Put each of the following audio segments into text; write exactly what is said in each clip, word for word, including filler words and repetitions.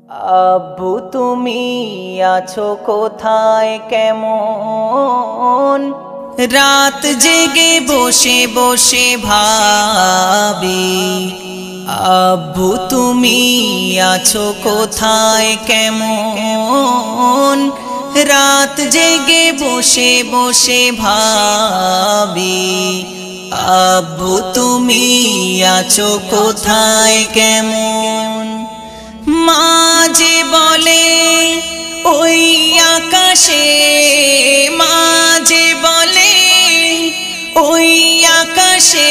আব্বু তুমি আছো কোথায় কেমন? রাত জেগে বসে বসে ভাবি আব্বু তুমি আছো কোথায় কেমন? রাত জেগে বসে বসে ভাবি আব্বু তুমি আছো কোথায় কেমন? মাঝে বলে ওই আকাশে, মাঝে বলে ওই আকাশে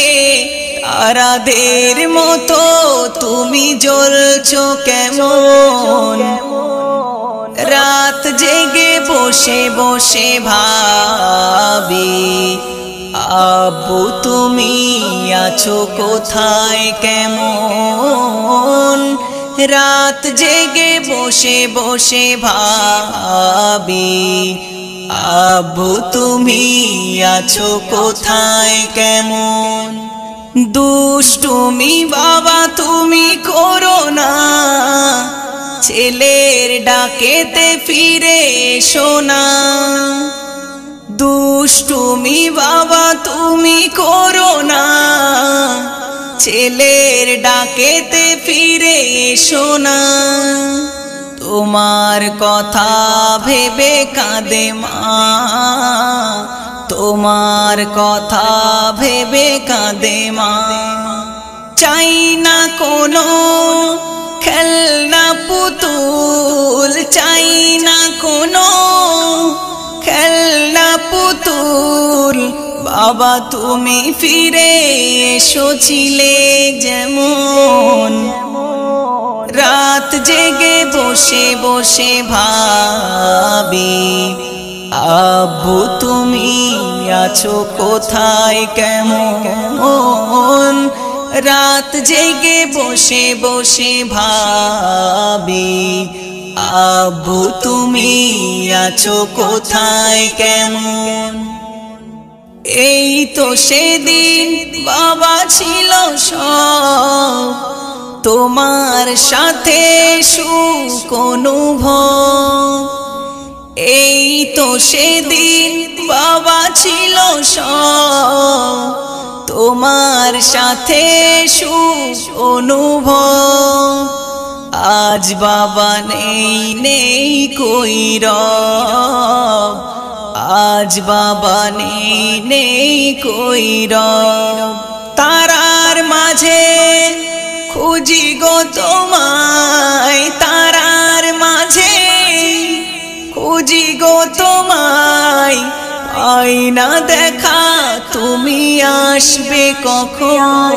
তারাদের মতো তুমি জ্বলছো কেমন? রাত জেগে বসে বসে ভাবি আব্বু তুমি আছো কোথায় কেমন? রাত জেগে বসে বসে ভাবি আব্বু তুমি আছো কোথায় কেমন? দুষ্টুমি বাবা তুমি করো না, ছেলের ডাকেতে ফিরে এসো না। দুষ্টুমি বাবা তুমি করো না, ছেলের ডাকেতে ফিরে এসো না। তোমার কথা ভেবে কাঁদে মা, তোমার কথা ভেবে কাঁদে মা। চাই না কোনো খেলনা পুতুল, চাই না কোনো খেলনা পুতুল, বাবা তুমি ফিরে এসেছিলে যেমন। রাত জেগে বসে বসে ভাবি আব্বু তুমি আছো কোথায় কেমন? রাত জেগে বসে বসে ভাবি আব্বু তুমি আছো কোথায় কেমন? এই তো সেদিন বাবা ছিল সব, তোমার সাথে সুখ অনুভব। এই তো সেদিন বাবা ছিল সব, তোমার সাথে সুখ অনুভব। আজ বাবা নেই নেই কই রব, আজ বাবা নেই নেই কই রব। তারার মাঝে খুঁজি গো তোমায়, তারার মাঝে খুঁজি গো তোমায়, পাই না দেখা তুমি আসবে কখন?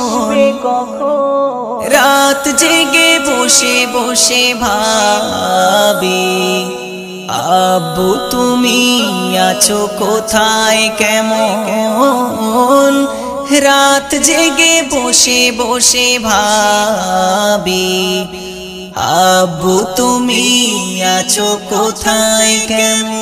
রাত জেগে বসে বসে ভাবি আব্বু তুমি আছো কোথায় কেমন? রাত জেগে বসে বসে ভাবি আব্বু তুমি আছো কোথায় কেমন?